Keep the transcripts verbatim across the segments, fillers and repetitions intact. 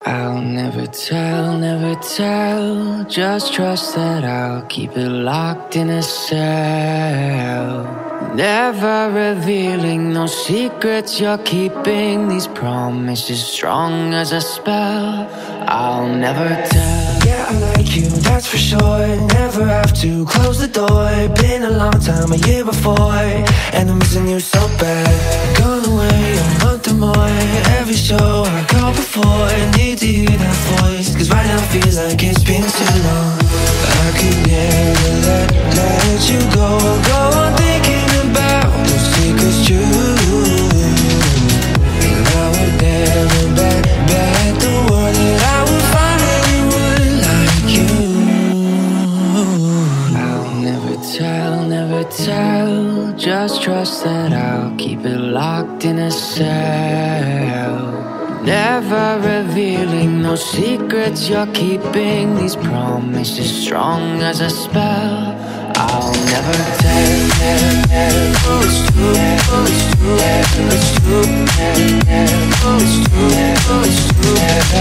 I'll never tell, never tell. Just trust that I'll keep it locked in a cell. Never revealing no secrets you're keeping. These promises strong as a spell. I'll never tell. Yeah, I like you, that's for sure. Never have to close the door. Been a long time, a year before, and I'm missing you so bad. Gone away a month or more. Every show I go before, need to hear that voice, cause right now feels like it's been too long. I could never let, let you go. Go on thinking about those secrets true. And I would never bet, bet the world that I would find anyone like you. I'll never tell, never tell. Just trust that I'll keep it locked in a cell. Never revealing no secrets you're keeping. These promises strong as a spell. I'll never tell, tell, tell. Oh, it's true, oh, it's true, it's true, oh, it's true, oh, it's true,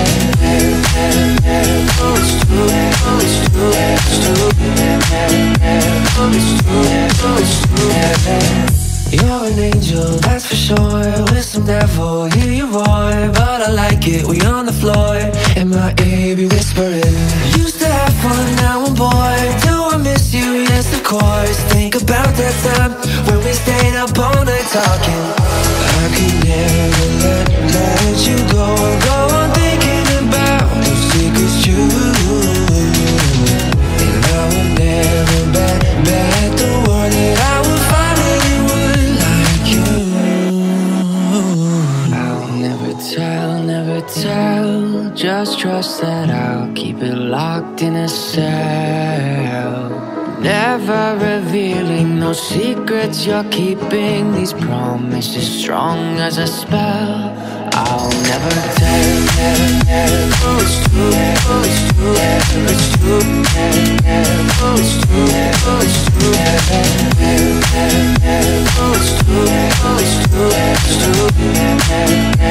oh, it's true, oh, it's true, it's true, oh, it's true, oh, it's true. You're an angel, that's for sure. With some devil, hear you roar. But I like it, we on the floor. In my ear, be whispering. Used to have fun, now I'm bored. Do I miss you? Yes, of course. Think about that time when we stayed up all night talking. I could never let, let you go. Go on thinking about those secrets true. And I would never bet, bet the world that I would find anyone like you. I'll never tell, never tell. Just trust that I'll keep it locked in a cell. Never revealing no secrets you're keeping. These promises strong as a spell. I'll never tell, tell, tell. Oh, it's true, oh, it's true, it's true, oh, it's true, oh, it's true, oh, it's true, oh, it's true, it's true.